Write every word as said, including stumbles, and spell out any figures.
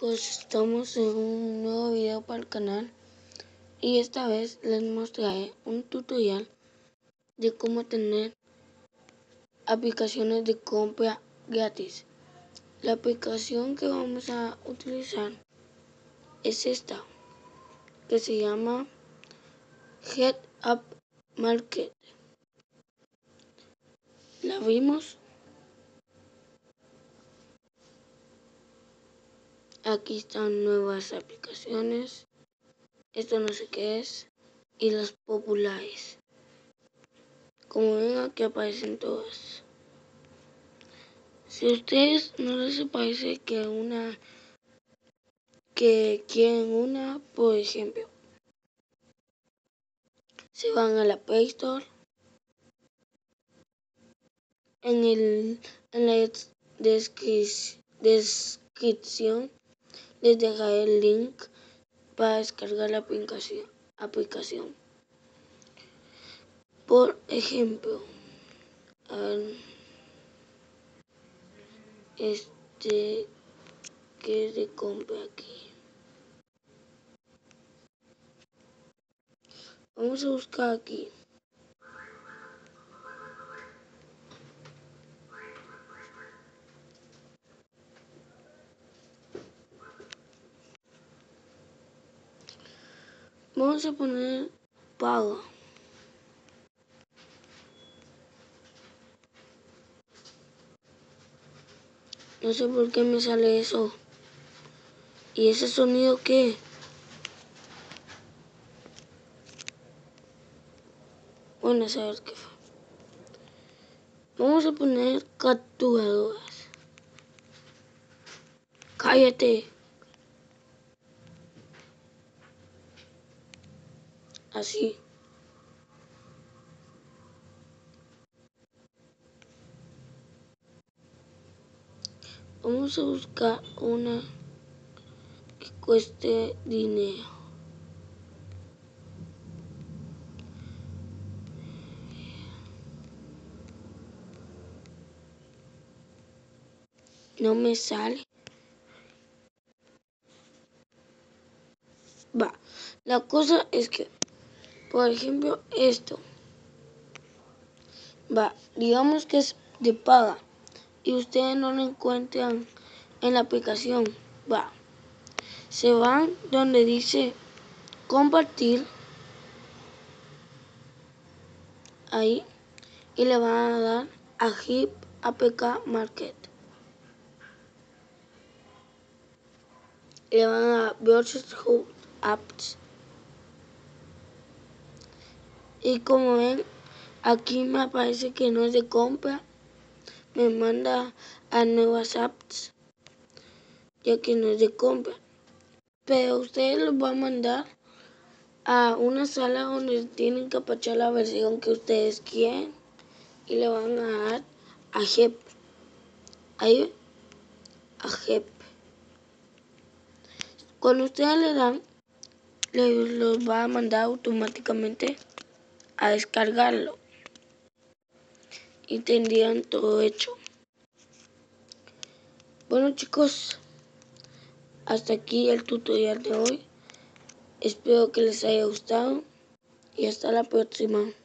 chicos, estamos en un nuevo video para el canal y esta vez les mostraré un tutorial de cómo tener aplicaciones de compra gratis. La aplicación que vamos a utilizar es esta, que se llama Head Up Market. La abrimos. Aquí están nuevas aplicaciones. Esto no sé qué es. Y las populares. Como ven, aquí aparecen todas. Si a ustedes no les parece que una que quieren una, por ejemplo, se van a la Play Store. En el en la descri- descripción les dejaré el link para descargar la aplicación. aplicación. Por ejemplo, a ver, este que se compra aquí. Vamos a buscar aquí. Vamos a poner pago. No sé por qué me sale eso. ¿Y ese sonido qué? Bueno, a saber qué fue. Vamos a poner capturadoras. Cállate. Así. Vamos a buscar una que cueste dinero. No me sale. Va. La cosa es que, por ejemplo, esto. Va. Digamos que es de paga. Y ustedes no lo encuentran en la aplicación. Va. Se van donde dice compartir. Ahí. Y le van a dar a Hip A P K Market. Le van a Versus Hub Apps. Y como ven, aquí me aparece que no es de compra. Me manda a nuevas apps, ya que no es de compra. Pero ustedes los va a mandar a una sala donde tienen que apachar la versión que ustedes quieren. Y le van a dar a H E P. Ahí, a H E P. Cuando ustedes le dan, les los va a mandar automáticamente a descargarlo. Y tendrían todo hecho. Bueno chicos, hasta aquí el tutorial de hoy. Espero que les haya gustado y hasta la próxima.